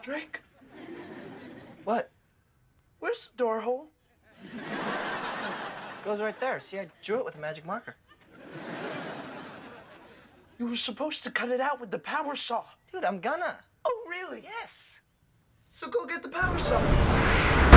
Drake, What? where's the door hole? Goes right there. See, I drew it with a magic marker. You were supposed to cut it out with the power saw. Dude, I'm gonna. Oh, really? Yes. So go get the power saw.